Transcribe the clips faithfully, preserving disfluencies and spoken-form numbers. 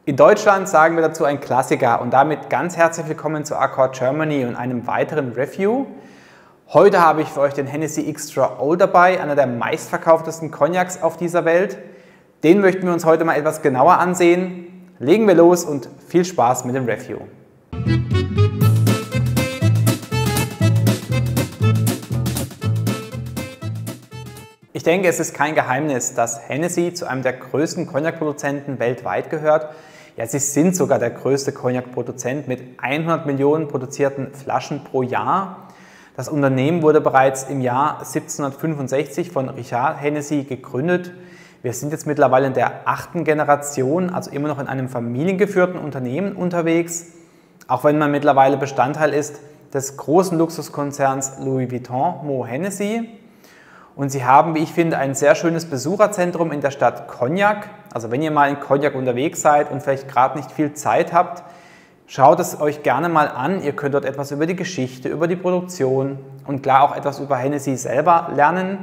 In Deutschland sagen wir dazu ein Klassiker und damit ganz herzlich willkommen zu Accord Germany und einem weiteren Review. Heute habe ich für euch den Hennessy Extra Old dabei, einer der meistverkauftesten Cognacs auf dieser Welt. Den möchten wir uns heute mal etwas genauer ansehen. Legen wir los und viel Spaß mit dem Review. Ich denke, es ist kein Geheimnis, dass Hennessy zu einem der größten Cognac-Produzenten weltweit gehört. Ja, sie sind sogar der größte Cognac-Produzent mit hundert Millionen produzierten Flaschen pro Jahr. Das Unternehmen wurde bereits im Jahr siebzehnhundertfünfundsechzig von Richard Hennessy gegründet. Wir sind jetzt mittlerweile in der achten Generation, also immer noch in einem familiengeführten Unternehmen unterwegs, auch wenn man mittlerweile Bestandteil ist des großen Luxuskonzerns Louis Vuitton Moët Hennessy. Und sie haben, wie ich finde, ein sehr schönes Besucherzentrum in der Stadt Cognac. Also wenn ihr mal in Cognac unterwegs seid und vielleicht gerade nicht viel Zeit habt, schaut es euch gerne mal an. Ihr könnt dort etwas über die Geschichte, über die Produktion und klar auch etwas über Hennessy selber lernen.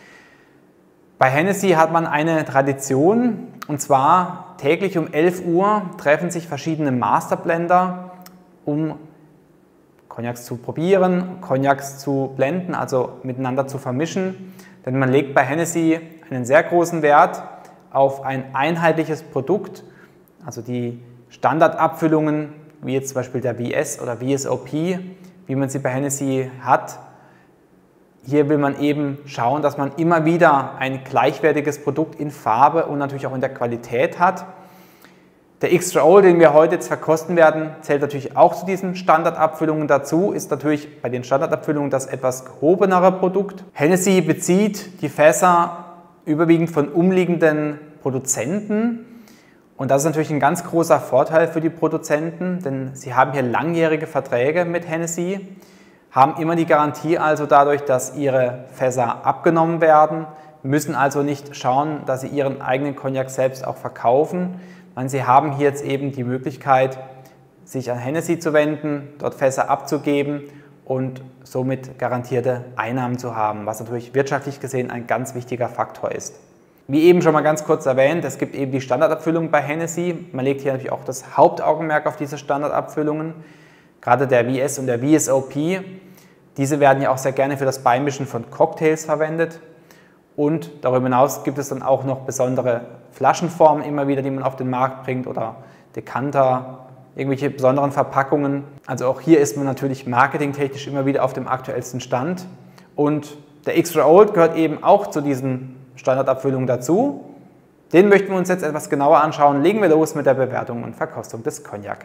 Bei Hennessy hat man eine Tradition, und zwar täglich um elf Uhr treffen sich verschiedene Masterblender, um Cognacs zu probieren, Cognacs zu blenden, also miteinander zu vermischen. Denn man legt bei Hennessy einen sehr großen Wert auf ein einheitliches Produkt, also die Standardabfüllungen, wie jetzt zum Beispiel der V S oder V S O P, wie man sie bei Hennessy hat. Hier will man eben schauen, dass man immer wieder ein gleichwertiges Produkt in Farbe und natürlich auch in der Qualität hat. Der Extra Old, den wir heute jetzt verkosten werden, zählt natürlich auch zu diesen Standardabfüllungen dazu, ist natürlich bei den Standardabfüllungen das etwas gehobenere Produkt. Hennessy bezieht die Fässer überwiegend von umliegenden Produzenten und das ist natürlich ein ganz großer Vorteil für die Produzenten, denn sie haben hier langjährige Verträge mit Hennessy, haben immer die Garantie also dadurch, dass ihre Fässer abgenommen werden, müssen also nicht schauen, dass sie ihren eigenen Cognac selbst auch verkaufen. Sie haben hier jetzt eben die Möglichkeit, sich an Hennessy zu wenden, dort Fässer abzugeben und somit garantierte Einnahmen zu haben, was natürlich wirtschaftlich gesehen ein ganz wichtiger Faktor ist. Wie eben schon mal ganz kurz erwähnt, es gibt eben die Standardabfüllung bei Hennessy. Man legt hier natürlich auch das Hauptaugenmerk auf diese Standardabfüllungen, gerade der V S und der V S O P. Diese werden ja auch sehr gerne für das Beimischen von Cocktails verwendet. Und darüber hinaus gibt es dann auch noch besondere Flaschenformen immer wieder, die man auf den Markt bringt oder Dekanter, irgendwelche besonderen Verpackungen. Also auch hier ist man natürlich marketingtechnisch immer wieder auf dem aktuellsten Stand. Und der Extra Old gehört eben auch zu diesen Standardabfüllungen dazu. Den möchten wir uns jetzt etwas genauer anschauen. Legen wir los mit der Bewertung und Verkostung des Cognac.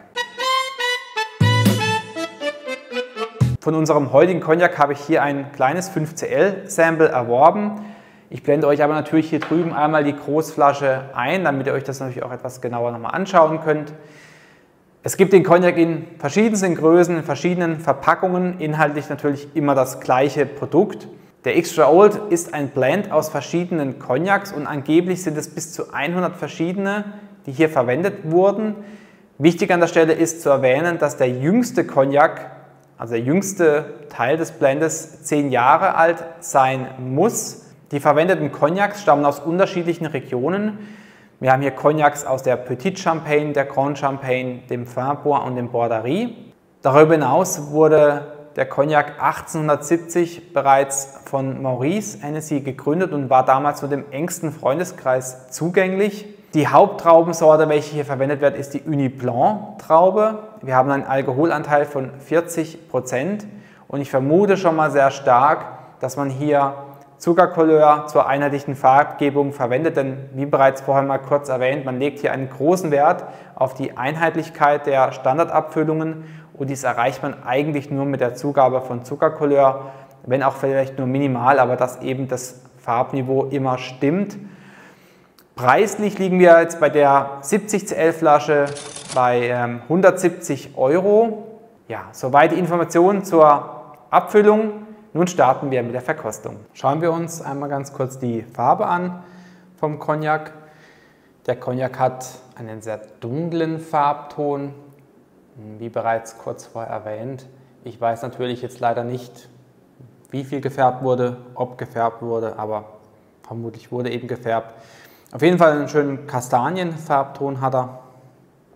Von unserem heutigen Cognac habe ich hier ein kleines fünf C L-Sample erworben. Ich blende euch aber natürlich hier drüben einmal die Großflasche ein, damit ihr euch das natürlich auch etwas genauer nochmal anschauen könnt. Es gibt den Cognac in verschiedensten Größen, in verschiedenen Verpackungen, inhaltlich natürlich immer das gleiche Produkt. Der Extra Old ist ein Blend aus verschiedenen Cognacs und angeblich sind es bis zu hundert verschiedene, die hier verwendet wurden. Wichtig an der Stelle ist zu erwähnen, dass der jüngste Cognac, also der jüngste Teil des Blendes, zehn Jahre alt sein muss. Die verwendeten Cognacs stammen aus unterschiedlichen Regionen. Wir haben hier Cognacs aus der Petite Champagne, der Grand Champagne, dem Finbourg und dem Borderie. Darüber hinaus wurde der Cognac achtzehnhundertsiebzig bereits von Maurice Hennessy gegründet und war damals nur dem engsten Freundeskreis zugänglich. Die Haupttraubensorte, welche hier verwendet wird, ist die Uni Blanc Traube. Wir haben einen Alkoholanteil von vierzig Prozent und ich vermute schon mal sehr stark, dass man hier Zuckercouleur zur einheitlichen Farbgebung verwendet, denn wie bereits vorher mal kurz erwähnt, man legt hier einen großen Wert auf die Einheitlichkeit der Standardabfüllungen und dies erreicht man eigentlich nur mit der Zugabe von Zuckercouleur, wenn auch vielleicht nur minimal, aber dass eben das Farbniveau immer stimmt. Preislich liegen wir jetzt bei der siebzig C L Flasche bei ähm, hundertsiebzig Euro. Ja, soweit die Informationen zur Abfüllung. Nun starten wir mit der Verkostung. Schauen wir uns einmal ganz kurz die Farbe an vom Cognac. Der Cognac hat einen sehr dunklen Farbton, wie bereits kurz vorher erwähnt. Ich weiß natürlich jetzt leider nicht, wie viel gefärbt wurde, ob gefärbt wurde, aber vermutlich wurde eben gefärbt. Auf jeden Fall einen schönen Kastanienfarbton hat er.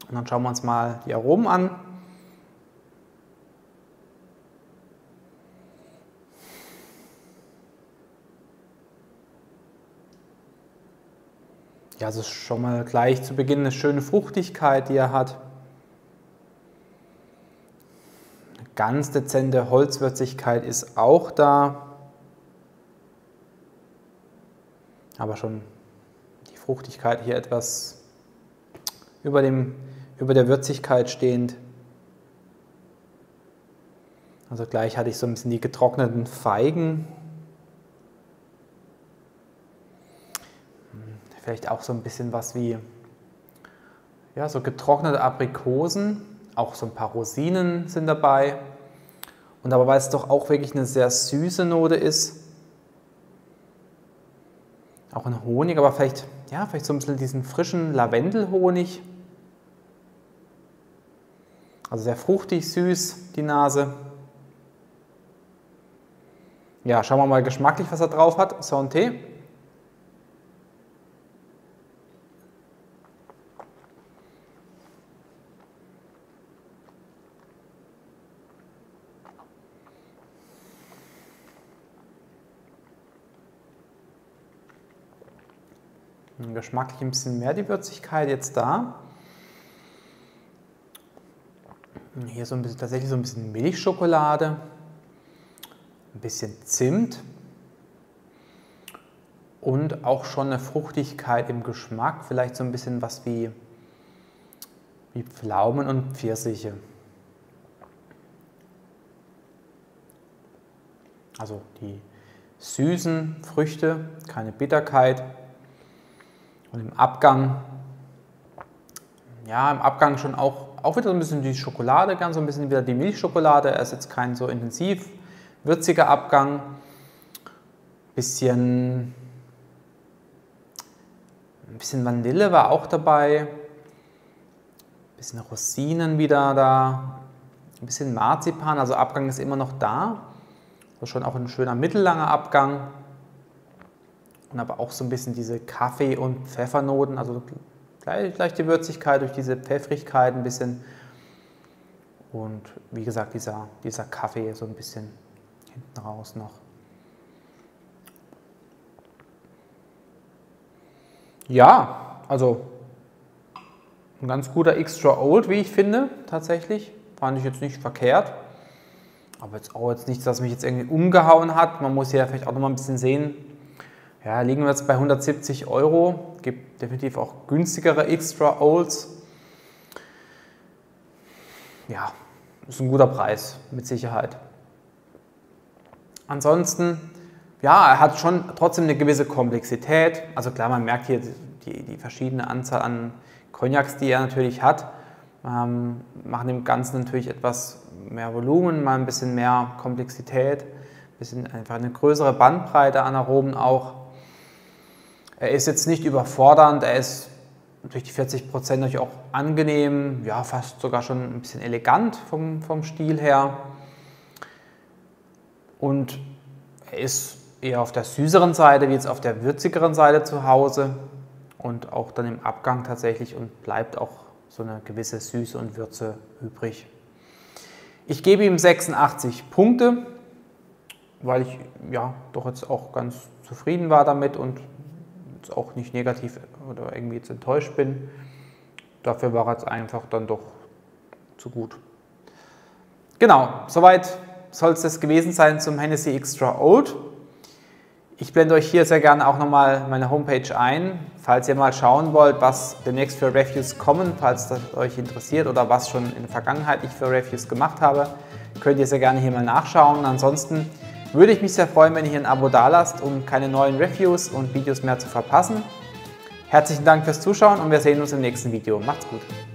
Und dann schauen wir uns mal die Aromen an. Ja, es ist schon mal gleich zu Beginn eine schöne Fruchtigkeit, die er hat. Eine ganz dezente Holzwürzigkeit ist auch da. Aber schon die Fruchtigkeit hier etwas über, dem, über der Würzigkeit stehend. Also gleich hatte ich so ein bisschen die getrockneten Feigen. Vielleicht auch so ein bisschen was wie, ja, so getrocknete Aprikosen, auch so ein paar Rosinen sind dabei. Und aber weil es doch auch wirklich eine sehr süße Note ist, auch ein Honig, aber vielleicht, ja, vielleicht so ein bisschen diesen frischen Lavendelhonig. Also sehr fruchtig, süß, die Nase. Ja, schauen wir mal geschmacklich, was er drauf hat. Santé. Geschmacklich ein bisschen mehr die Würzigkeit jetzt da. Hier so ein bisschen, tatsächlich so ein bisschen Milchschokolade, ein bisschen Zimt und auch schon eine Fruchtigkeit im Geschmack, vielleicht so ein bisschen was wie, wie Pflaumen und Pfirsiche. Also die süßen Früchte, keine Bitterkeit. Und im Abgang, ja, im Abgang schon auch, auch wieder so ein bisschen die Schokolade, ganz so ein bisschen wieder die Milchschokolade. Er ist jetzt kein so intensiv würziger Abgang. Bisschen, ein bisschen Vanille war auch dabei. Ein bisschen Rosinen wieder da. Ein bisschen Marzipan, also Abgang ist immer noch da. Also schon auch ein schöner mittellanger Abgang. Und aber auch so ein bisschen diese Kaffee- und Pfeffernoten, also gleich, gleich die Würzigkeit durch diese Pfeffrigkeit ein bisschen. Und wie gesagt, dieser, dieser Kaffee so ein bisschen hinten raus noch. Ja, also ein ganz guter Extra Old, wie ich finde, tatsächlich. Fand ich jetzt nicht verkehrt. Aber jetzt auch jetzt nichts, das mich jetzt irgendwie umgehauen hat. Man muss ja vielleicht auch noch mal ein bisschen sehen. Ja, liegen wir jetzt bei hundertsiebzig Euro, gibt definitiv auch günstigere Extra Olds. Ja, ist ein guter Preis, mit Sicherheit. Ansonsten, ja, er hat schon trotzdem eine gewisse Komplexität. Also klar, man merkt hier die, die verschiedene Anzahl an Cognacs, die er natürlich hat, ähm, machen dem Ganzen natürlich etwas mehr Volumen, mal ein bisschen mehr Komplexität, ein bisschen einfach eine größere Bandbreite an Aromen auch. Er ist jetzt nicht überfordernd, er ist durch die vierzig Prozent natürlich auch angenehm, ja, fast sogar schon ein bisschen elegant vom, vom Stil her. Und er ist eher auf der süßeren Seite wie jetzt auf der würzigeren Seite zu Hause und auch dann im Abgang tatsächlich und bleibt auch so eine gewisse Süße und Würze übrig. Ich gebe ihm sechsundachtzig Punkte, weil ich ja doch jetzt auch ganz zufrieden war damit und auch nicht negativ oder irgendwie jetzt enttäuscht bin. Dafür war es einfach dann doch zu gut. Genau, soweit soll es das gewesen sein zum Hennessy Extra Old. Ich blende euch hier sehr gerne auch nochmal meine Homepage ein, falls ihr mal schauen wollt, was demnächst für Reviews kommen, falls das euch interessiert oder was schon in der Vergangenheit ich für Reviews gemacht habe, könnt ihr sehr gerne hier mal nachschauen. Ansonsten würde ich mich sehr freuen, wenn ihr hier ein Abo dalasst, um keine neuen Reviews und Videos mehr zu verpassen. Herzlichen Dank fürs Zuschauen und wir sehen uns im nächsten Video. Macht's gut!